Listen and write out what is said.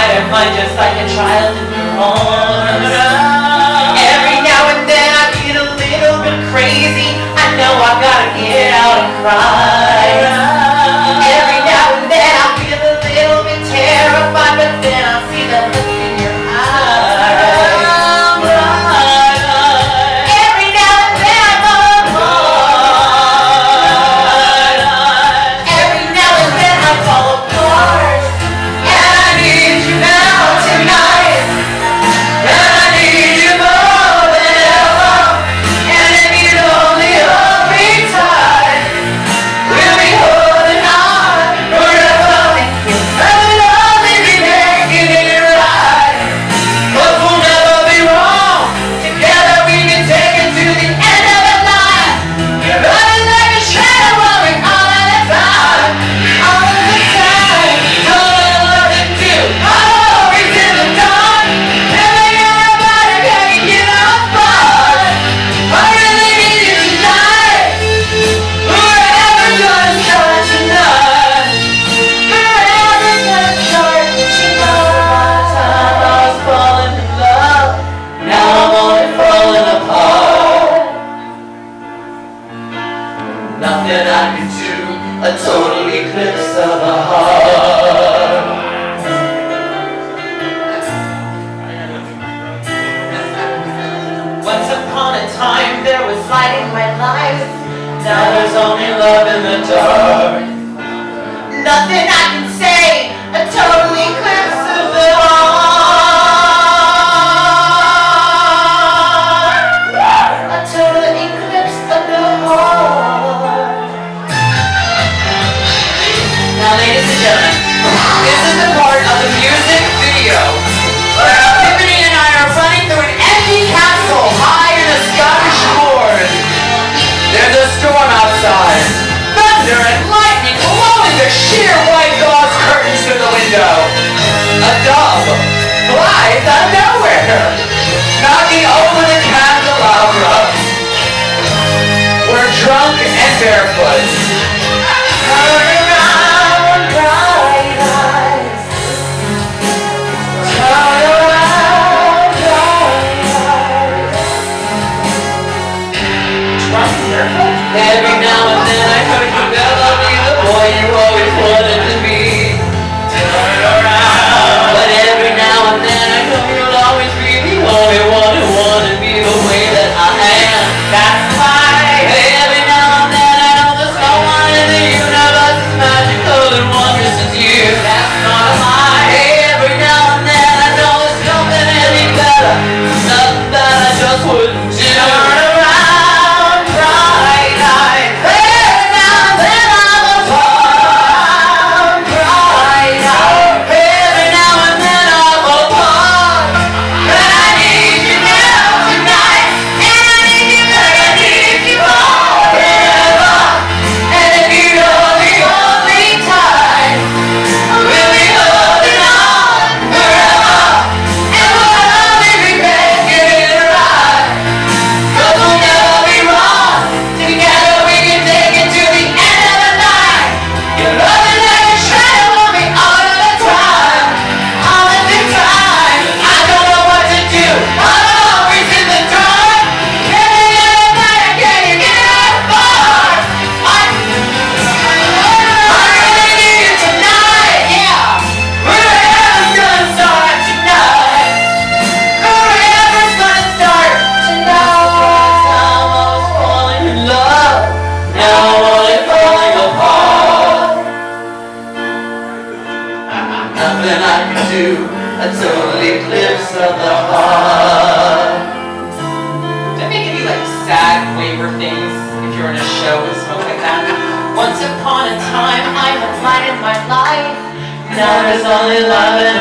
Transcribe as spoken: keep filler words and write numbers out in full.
inside of mine, just like a child in your arms. Every now and then I get a little bit crazy. I know I gotta get out and cry. Every now and then I feel a little bit terrified, but then I see the look in your eyes. Every now and then I'm apart. Every now and then I fall apart. And I need you now tonight. And I need you more than ever. And if you'd only hold me tight, we'll be holding on forever. And we'll only be making it right. 'Cause we'll never be wrong. Together we can take it to the end of the line. You're running like a shadow rolling all of the time. All of the time. Don't know what to do. I'm always in the dark. Telling everybody can't get apart. I really need you tonight. Forever gonna start tonight. Forever gonna start tonight. Time I was falling in love. Now I'm only falling apart. Nothing I can do. A total eclipse of the heart. Once upon a time there was light in my life. Now there's only love in the dark. Nothing I can say. A total eclipse of the heart. A total eclipse of the heart. Now, ladies and gentlemen, this is the part of the music video where Tiffany and I are running through an empty castle high in a Scottish moors. There's a storm outside, thunder and lightning blowing the sheer white gauze curtains through the window. A dove flies out of nowhere, knocking over the candelabra. We're drunk and barefoot. Turn around, bright eyes. Turn around, bright eyes. Drunk and barefoot? Every now and then I heard you never be the boy you always wanted to be. Turn around. But every now and then I know you'll always be the only one who wanted me the way that I am. That's why. Every now and then I know there's no one in the universe as magical and wondrous as you. That's not a lie. Every now and then I know there's something any better, nothing that I just wouldn't do. Turn around, bright eyes. Every now and then I'm apart, bright eyes. Every now and then I'm apart. But I need you now tonight. And I need you, and I need you all forever. And if you'd only hold me tight, we'll be holding on forever. And we'll only be making it right. 'Cause we'll never be wrong. Together we can take it to the end of the night. You're loving like a shadow on me all of the time. All of the time. I don't know what to do. I'm always in the dark. Telling everybody can't get apart. I, I really need you tonight, yeah. Forever's gonna start tonight. Forever's gonna start tonight. Time I was falling in love. Now I'm only falling apart. Nothing I can do. A total eclipse of the heart. Didn't they give you like sad waver things if you're in a show and smoke like that? Once upon a time I had light in my life. Now there's only love in